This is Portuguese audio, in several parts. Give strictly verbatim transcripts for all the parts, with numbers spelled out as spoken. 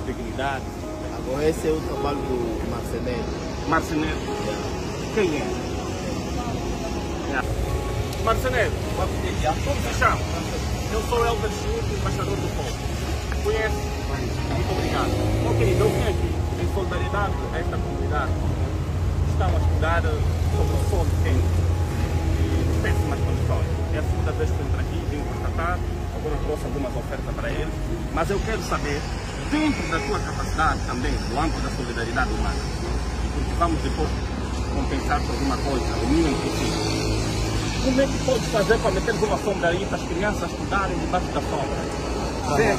dignidade. Agora esse é o trabalho do marceneiro. Marceneiro? Yeah. Quem é? Yeah. Marceneiro, como se chama? Eu sou o Elder Schultz, embaixador do povo. Conhece? Muito obrigado. Bom, querido, eu vim aqui em solidariedade a esta comunidade. Estão a estudar sobre o solo quente e péssimas condições. É a segunda vez que eu entro aqui, vim constatar, agora trouxe algumas ofertas para eles, mas eu quero saber, dentro da tua capacidade também, no âmbito da solidariedade humana, porque vamos depois compensar por alguma coisa, o mínimo possível. Como é que pode fazer para meter uma sombra aí para as crianças estudarem debaixo da sombra? Zé,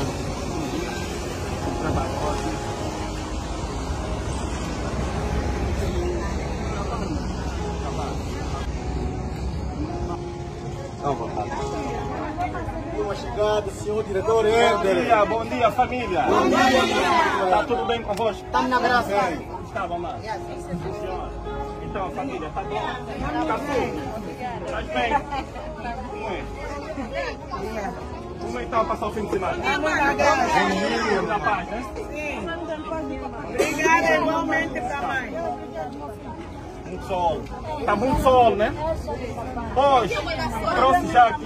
Uma chegada, senhor diretor. Bom dia, bom dia família. Bom dia. Está tudo bem convosco? Estamos na graça. Estava lá. Então, família, está bom? Está tudo? Estás bem? Como é? Como é que estão a passar o fim de semana? Estamos na graça. Bom dia, paz, né? Sim. Obrigada igualmente para mãe. Muito sol. Está muito sol, né? Hoje, trouxe já aqui.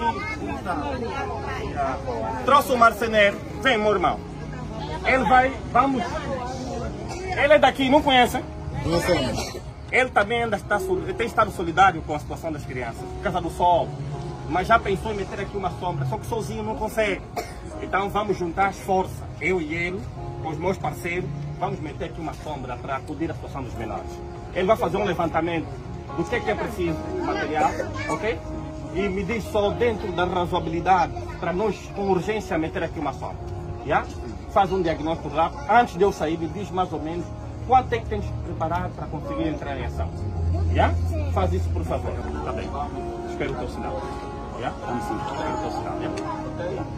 Trouxe o marceneiro. Vem, meu irmão. Ele vai, vamos. Ele é daqui, não conhece? Conhecemos. Ele também ainda está, tem estado solidário com a situação das crianças, por causa do sol. Mas já pensou em meter aqui uma sombra, só que sozinho não consegue. Então vamos juntar as forças, eu e ele, com os meus parceiros, vamos meter aqui uma sombra para acudir à situação dos menores. Ele vai fazer um levantamento do que é que é preciso, material, ok? E me diz só dentro da razoabilidade, para nós com urgência meter aqui uma sombra. Yeah? Faz um diagnóstico rápido, antes de eu sair me diz mais ou menos quanto é que tens que preparar para conseguir entrar em ação. Yeah? Faz isso por favor, tá bem? Espero o teu sinal. Yeah? Espero o teu sinal. Yeah?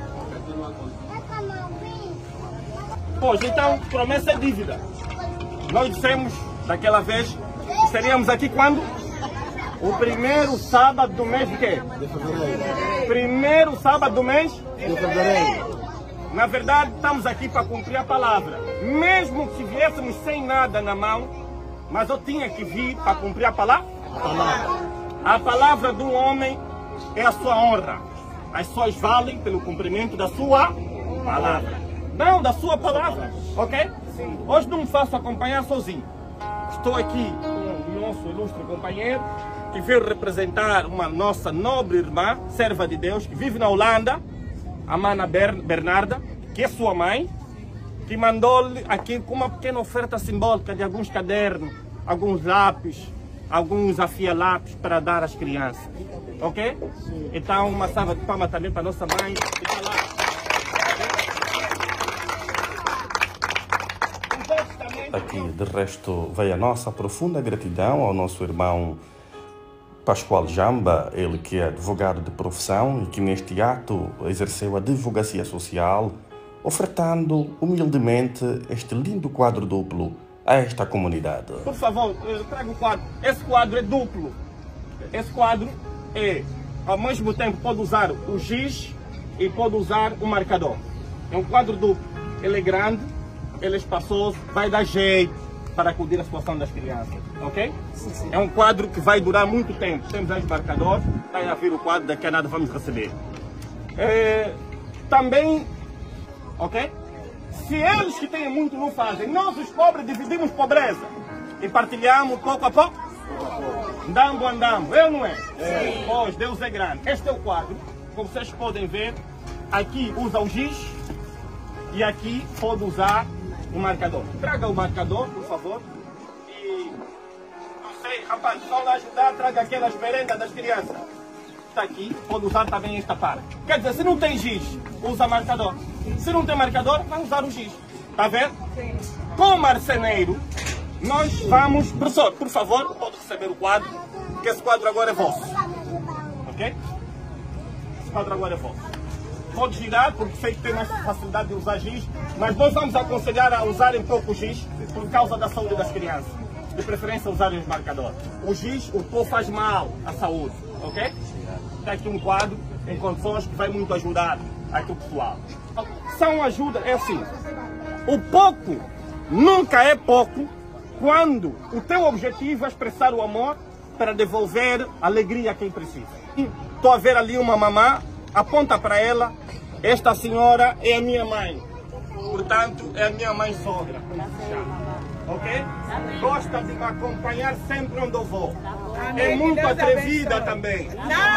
Pois, então, promessa é dívida. Nós dissemos daquela vez que estaríamos aqui quando? O primeiro sábado do mês de quê? De fevereiro. Primeiro sábado do mês? De fevereiro. Na verdade, estamos aqui para cumprir a palavra. Mesmo que viéssemos sem nada na mão, mas eu tinha que vir para cumprir a palavra. A palavra. A palavra do homem é a sua honra. As suas valem pelo cumprimento da sua palavra. Não, da sua palavra, ok? Hoje não me faço acompanhar sozinho. Estou aqui com o nosso ilustre companheiro, que veio representar uma nossa nobre irmã, serva de Deus, que vive na Holanda, a Mana Bernarda, que é sua mãe, que mandou-lhe aqui com uma pequena oferta simbólica de alguns cadernos, alguns lápis, alguns afia-lápis para dar às crianças. Ok? Então, uma salva de palmas também para a nossa mãe. Que está lá. Aqui, de resto, vai a nossa profunda gratidão ao nosso irmão Pascoal Jamba, ele que é advogado de profissão e que neste ato exerceu a advocacia social, ofertando humildemente este lindo quadro duplo a esta comunidade. Por favor, traga o quadro. Esse quadro é duplo. Esse quadro é, ao mesmo tempo, pode usar o giz e pode usar o marcador. É um quadro duplo. Ele é grande, ele é espaçoso, vai dar jeito para acudir à situação das crianças, ok? Sim, sim. É um quadro que vai durar muito tempo. Temos aí os marcadores, está a vir o quadro, daqui a nada vamos receber. É, também, ok? Se eles que têm muito não fazem, nós os pobres dividimos pobreza e partilhamos pouco a pouco. Andamos, andamos, eu não é? Sim. Pois, Deus é grande. Este é o quadro, como vocês podem ver, aqui usa o giz e aqui pode usar o marcador. Traga o marcador, por favor. E não sei, rapaz, só lá ajudar, traga aquelas merendas das crianças. Está aqui, pode usar também esta parte. Quer dizer, se não tem giz, usa marcador. Se não tem marcador, vai usar o giz. Está vendo? Sim. Com o marceneiro, nós vamos... Professor, por favor, pode receber o quadro, que esse quadro agora é vosso. Ok? Esse quadro agora é vosso. Pode girar, porque sei que tem mais facilidade de usar giz, mas nós vamos aconselhar a usarem pouco giz por causa da saúde das crianças. De preferência usarem os marcadores. O giz, o pó faz mal à saúde, ok? Está aqui um quadro em condições que vai muito ajudar aqui o pessoal. São ajuda, é assim, O pouco nunca é pouco quando o teu objetivo é expressar o amor para devolver alegria a quem precisa. Estou a ver ali uma mamã, aponta para ela, esta senhora é a minha mãe. Portanto, é a minha mãe sogra, como se chama. Ok? Gosta de me acompanhar sempre onde eu vou. É muito atrevida também.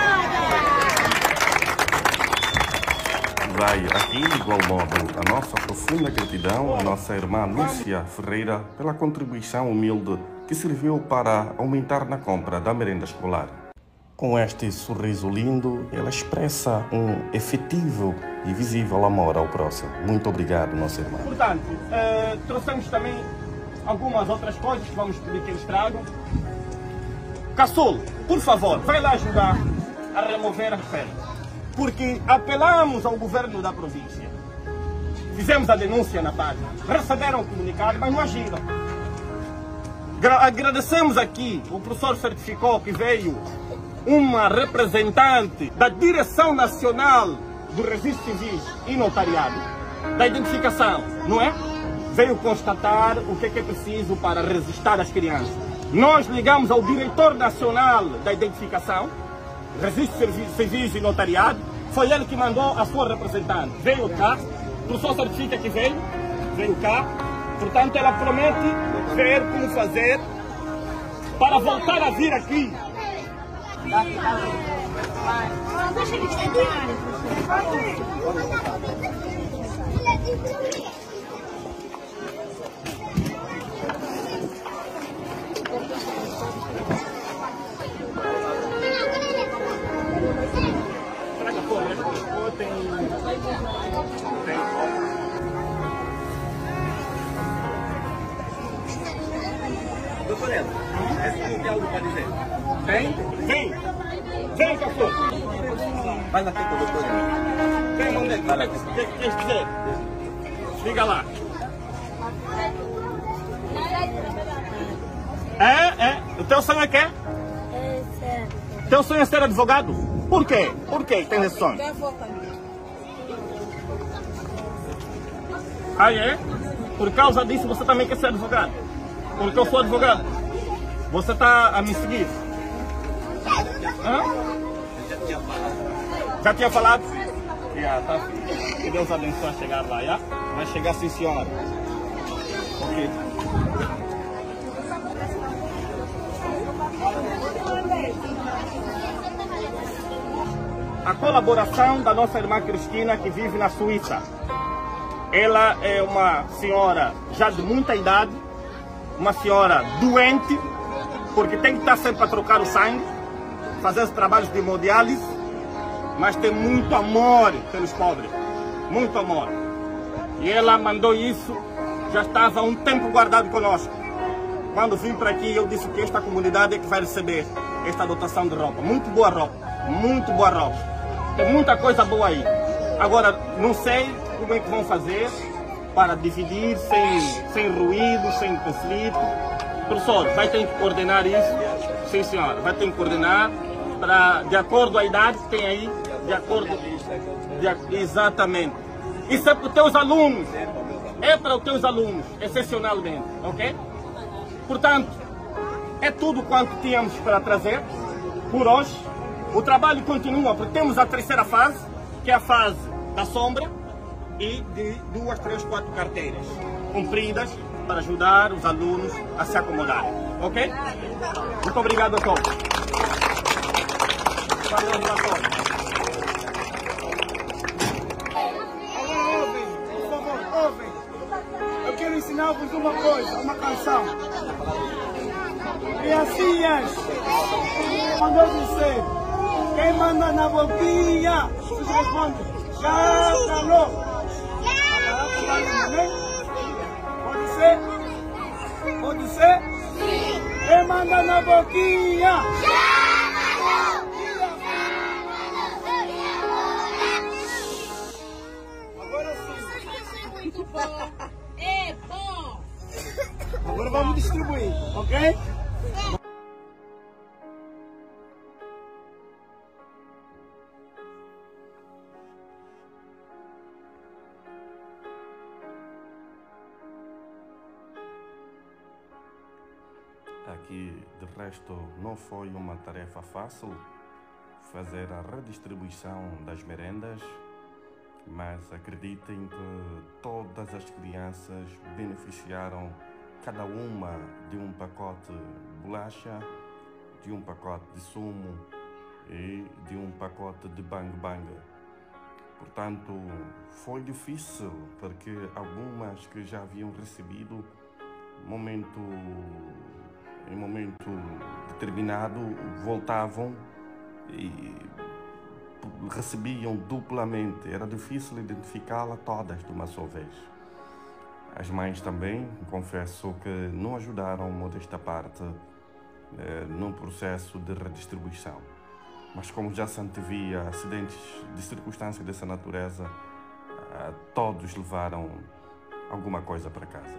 Vai aqui, de igual modo, a nossa profunda gratidão à nossa irmã Lúcia Ferreira pela contribuição humilde que serviu para aumentar na compra da merenda escolar. Com este sorriso lindo, ela expressa um efetivo e visível amor ao próximo. Muito obrigado, nossa irmã. Portanto, eh, trouxemos também algumas outras coisas que vamos pedir que eles tragam. Caçulo, por favor, vai lá ajudar a remover a referência. Porque apelamos ao governo da província. Fizemos a denúncia na página. Receberam o comunicado, mas não agiram. Agradecemos aqui, o professor certificou que veio uma representante da Direção Nacional do Registro Civil e Notariado, da identificação, não é? Veio constatar o que é, que é preciso para registrar as crianças. Nós ligamos ao Diretor Nacional da Identificação, Registro Civil e Notariado, foi ele que mandou a sua representante. Veio cá, o professor certifica que veio, veio cá, portanto ela promete ver como fazer para voltar a vir aqui. Deixa eles terminarem, Traga fora, né? Tem... Tem... Doutorela, esse não tem algo para dizer? Vem, vem, vem, Caçulo. Vai na frente, doutorela. Vem, onde é que quer dizer? Liga lá. É, é. O teu sonho é que é? Teu sonho é ser advogado? Por quê? Por quê tem esse sonho? Ah, é? Por causa disso você também quer ser advogado? Porque eu sou advogado. Você está a me seguir? Hã? Já tinha falado? Já, tá. Que Deus abençoe a chegar lá, já? Vai chegar sim, senhora. Ok. A colaboração da nossa irmã Cristina, que vive na Suíça. Ela é uma senhora já de muita idade, uma senhora doente, porque tem que estar sempre a trocar o sangue, fazer os trabalhos de hemodiálise, mas tem muito amor pelos pobres, muito amor. E ela mandou isso, já estava há um tempo guardado conosco. Quando vim para aqui, eu disse que esta comunidade é que vai receber esta dotação de roupa. Muito boa roupa, muito boa roupa. Tem muita coisa boa aí. Agora, não sei como é que vão fazer para dividir sem, sem ruído, sem conflito. Professor, vai ter que coordenar isso? Sim, senhora, vai ter que coordenar para, de acordo com a idade que tem aí, de acordo... De, exatamente. Isso é para os teus alunos. É para os teus alunos, excepcionalmente, ok? Portanto, é tudo quanto tínhamos para trazer por hoje. O trabalho continua, porque temos a terceira fase, que é a fase da sombra, e de duas, três, quatro carteiras compridas para ajudar os alunos a se acomodarem. Ok? Muito obrigado a todos. Valeu, relatório. Agora ouvem, por favor, ouvem. Eu quero ensinar-vos uma coisa, uma canção. Criancinhas, quando eu disser, quem manda na boquinha, vocês respondem, já calou. Pode ser? Pode ser? Quem manda na boquinha? Agora sim. muito bom. É bom. Agora vamos distribuir, ok? que de resto não foi uma tarefa fácil fazer a redistribuição das merendas, mas acreditem que todas as crianças beneficiaram cada uma de um pacote de bolacha, de um pacote de sumo e de um pacote de bang bang. Portanto, foi difícil porque algumas que já haviam recebido momento, em momento determinado voltavam e recebiam duplamente. Era difícil identificá-las todas de uma só vez. As mães também, confesso que não ajudaram modesta parte eh, no processo de redistribuição. Mas como já se antevia acidentes de circunstâncias dessa natureza, eh, todos levaram alguma coisa para casa.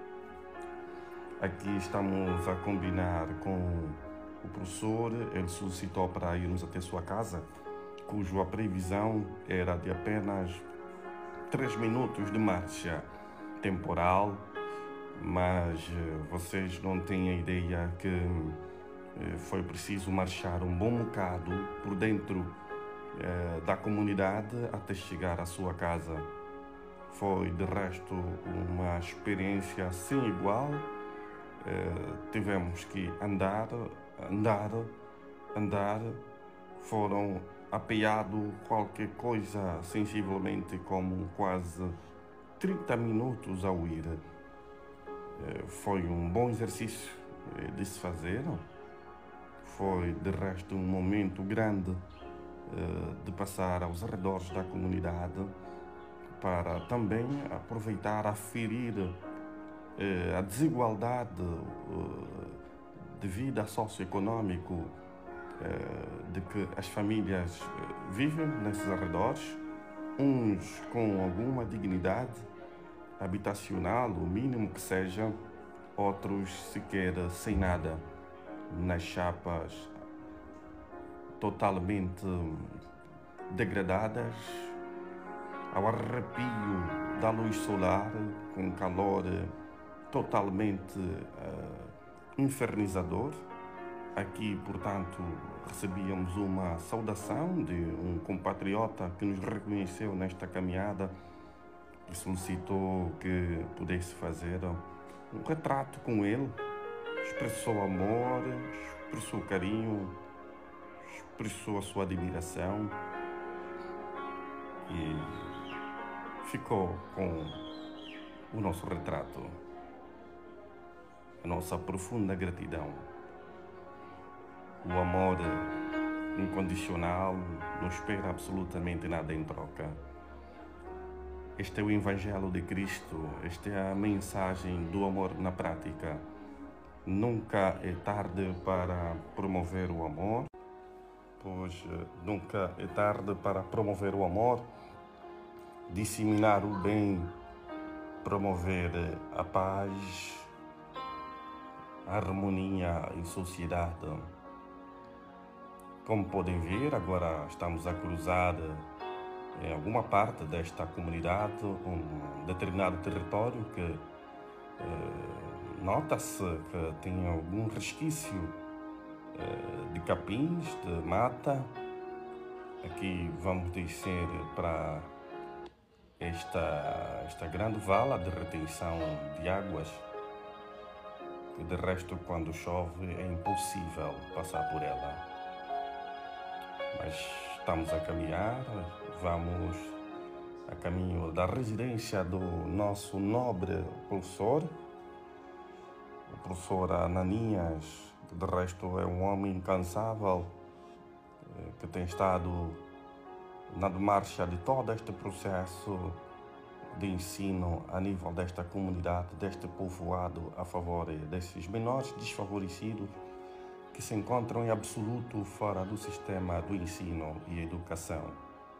Aqui estamos a combinar com o professor. Ele solicitou para irmos até sua casa, cuja previsão era de apenas três minutos de marcha temporal, mas vocês não têm a ideia que foi preciso marchar um bom bocado por dentro eh, da comunidade até chegar à sua casa. Foi, de resto, uma experiência sem igual. Eh, tivemos que andar, andar, andar. Foram apeado qualquer coisa sensivelmente como quase trinta minutos ao ir. Eh, foi um bom exercício eh, de se fazer. Foi, de resto, um momento grande eh, de passar aos arredores da comunidade para também aproveitar a ferir eh, a desigualdade eh, de vida socioeconômica eh, de que as famílias eh, vivem nesses arredores, uns com alguma dignidade habitacional, o mínimo que seja, outros sequer sem nada, nas chapas totalmente degradadas, ao arrepio da luz solar, com calor totalmente uh, infernizador. Aqui, portanto, recebíamos uma saudação de um compatriota que nos reconheceu nesta caminhada e solicitou que pudesse fazer um retrato com ele. Expressou amor, expressou carinho, expressou a sua admiração e ficou com o nosso retrato, a nossa profunda gratidão. O amor incondicional não espera absolutamente nada em troca. Este é o Evangelho de Cristo, esta é a mensagem do amor na prática. Nunca é tarde para promover o amor, pois nunca é tarde para promover o amor, disseminar o bem, promover a paz, a harmonia em sociedade. Como podem ver, agora estamos a cruzar em alguma parte desta comunidade um determinado território que eh, nota-se que tem algum resquício eh, de capins, de mata. Aqui vamos descer para esta, esta grande vala de retenção de águas, que de resto quando chove é impossível passar por ela. Mas estamos a caminhar, vamos a caminho da residência do nosso nobre professor, o professor Ananias, que de resto é um homem incansável, que tem estado na marcha de todo este processo de ensino a nível desta comunidade, deste povoado, a favor desses menores desfavorecidos que se encontram em absoluto fora do sistema do ensino e educação.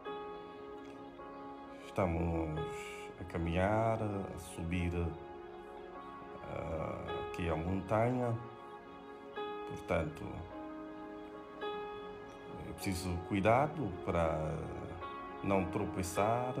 Estamos a caminhar, a subir uh, aqui a montanha, portanto é preciso cuidado para não tropeçar.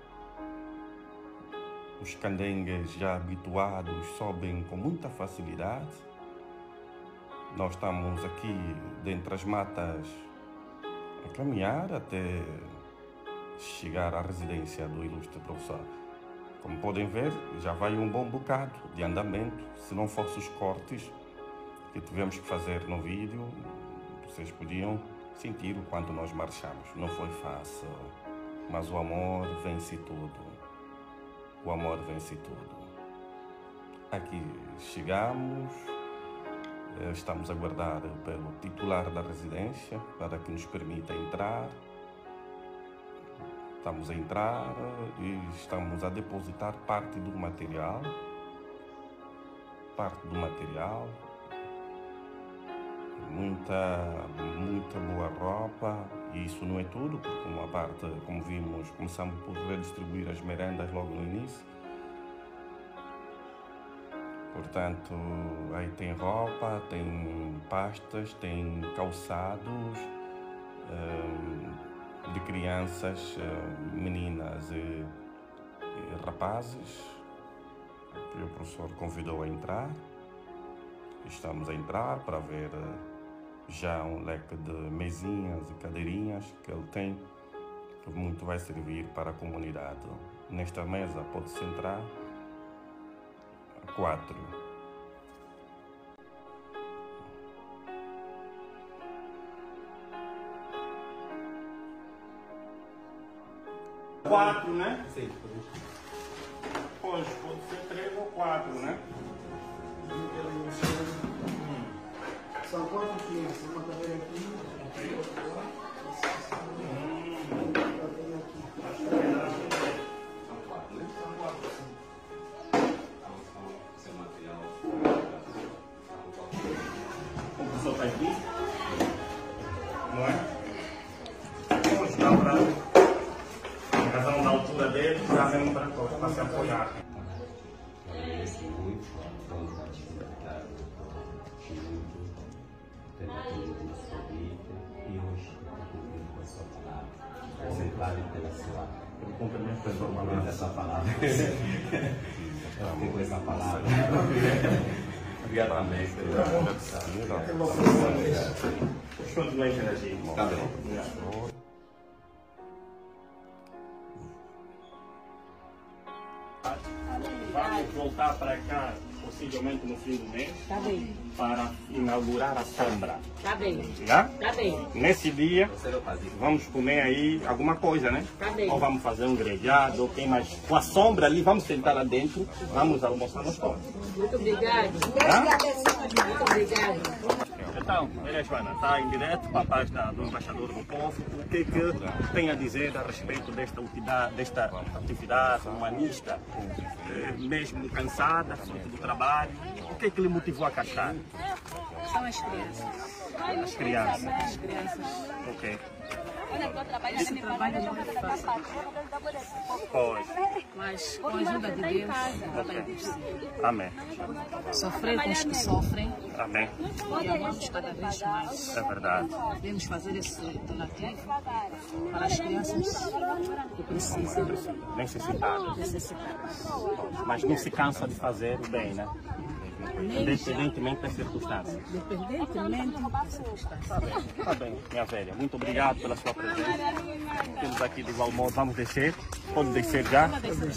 Os candengues já habituados sobem com muita facilidade. Nós estamos aqui dentro das matas a caminhar até chegar à residência do ilustre professor. Como podem ver, já vai um bom bocado de andamento. Se não fossem os cortes que tivemos que fazer no vídeo, vocês podiam sentir o quanto nós marchamos. Não foi fácil, mas o amor vence tudo. O amor vence tudo. Aqui chegamos, estamos a aguardar pelo titular da residência para que nos permita entrar. Estamos a entrar e estamos a depositar parte do material. Parte do material. Muita, muita boa roupa. E isso não é tudo, porque uma parte, como vimos, começamos por redistribuir as merendas logo no início. Portanto, aí tem roupa, tem pastas, tem calçados um, de crianças, meninas e, e rapazes, que o professor convidou a entrar. Estamos a entrar para ver já um leque de mesinhas e cadeirinhas que ele tem, que muito vai servir para a comunidade. Nesta mesa pode-se entrar quatro. Quatro, né? Sim. Pois, pode ser três ou quatro, né? São quatro crianças, uma cadeira aqui, outra lá. Cadeira aqui. São quatro, né? São quatro, sim. Seu material. O professor está aqui, não é? Hoje dá para, cada um na altura dele, já vem para para se apoiar. Agradeço muito a todos os secretários do tendo atendido nosso convite e hoje está cumprindo com a sua palavra. Obrigado pela sua Cumprimento pela sua palavra. Essa palavra. Fiquei com essa palavra. Obrigado também pela Continua interagindo. Tá bem. Vamos voltar para cá, possivelmente no fim do mês, Tá bem, para inaugurar a sombra. tá bem, Já? tá bem, Nesse dia, Você vai fazer. vamos comer aí alguma coisa, né? Tá bem. Ou vamos fazer um grelhado, ou quem mais. Com a sombra ali, vamos sentar lá dentro, vamos almoçar nós todos. muito obrigado, Tá? muito obrigado. Então, ele, Joana, está em direto para a página do Embaixador do Povo. O que que tem a dizer a respeito desta atividade, desta atividade humanista, eh, mesmo cansada, fruto do trabalho? O que que lhe motivou a cá estar? São as crianças. As crianças. As crianças. Ok. Esse trabalho não é fácil, Pois. mas com a ajuda de Deus, vai possível. Amém. Sofrer com os que sofrem Amém. e amamos cada vez mais. É verdade. Devemos fazer esse donativo para as crianças que precisam, Necessitado. necessitadas. Mas não se cansa de fazer o bem, né? Nem já, Independentemente das circunstâncias. independentemente das circunstâncias. Tá bem, tá bem, minha velha. Muito obrigado pela sua presença. Temos aqui de igual modo. Vamos descer. Pode descer já.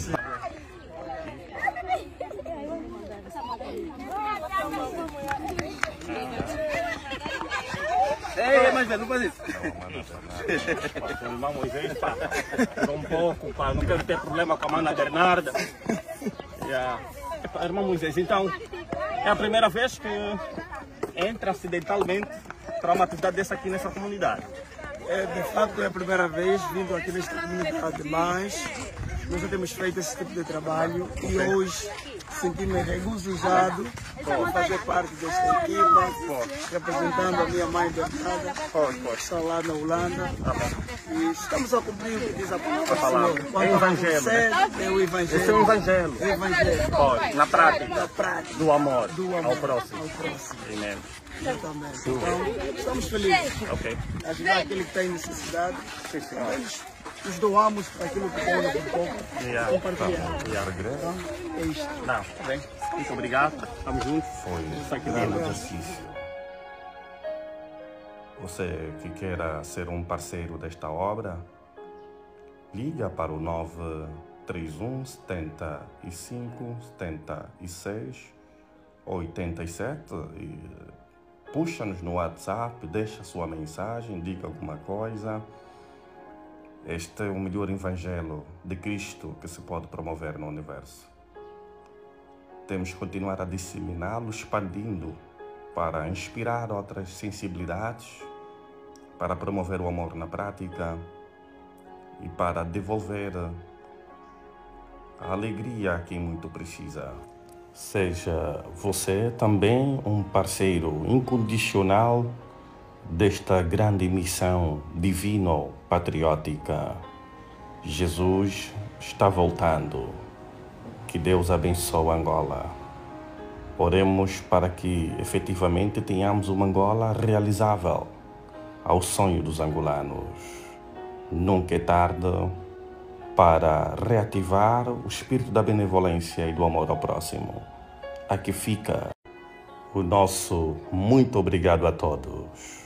Ei, mas velho, não faz isso. O irmão Moisés, pá, por um pouco, pá, não quero ter problema com a mana Bernarda. Yeah. Epá, irmão Moisés, então, é a primeira vez que entra acidentalmente para uma atividade dessa aqui nessa comunidade. É, de facto, é a primeira vez vindo aqui nesta comunidade, mas nós já temos feito esse tipo de trabalho e hoje senti-me regozijado por fazer parte desta equipa, representando a minha mãe Bernarda, que está lá na Holanda. E estamos a cumprir o que diz a palavra. Quando É o evangelho, né? é o evangelho. Esse é o evangelho. É o evangelho. Pode, na prática, Na prática. do amor, Do amor ao próximo. ao próximo. Amém. Exatamente. Então, estamos felizes. Ok. Ajudar aquele que tem necessidade. Sim, senhor. Nós nos doamos para aquilo que tem por pouco. Yeah. Compartilhar. E a regresso É isto. Não, tá bem. Muito obrigado. Estamos juntos. foi Isso aqui um lindo. exercício Você que queira ser um parceiro desta obra, liga para o nove três um, setenta e cinco, setenta e seis, oitenta e sete e puxa-nos no WhatsApp, deixa sua mensagem, diga alguma coisa. Este é o melhor evangelho de Cristo que se pode promover no universo. Temos que continuar a disseminá-lo, expandindo para inspirar outras sensibilidades, para promover o amor na prática e para devolver a alegria a quem muito precisa. Seja você também um parceiro incondicional desta grande missão divino-patriótica. Jesus está voltando. Que Deus abençoe Angola. Oremos para que efetivamente tenhamos uma Angola realizável ao sonho dos angolanos. Nunca é tarde para reativar o espírito da benevolência e do amor ao próximo. Aqui fica o nosso muito obrigado a todos.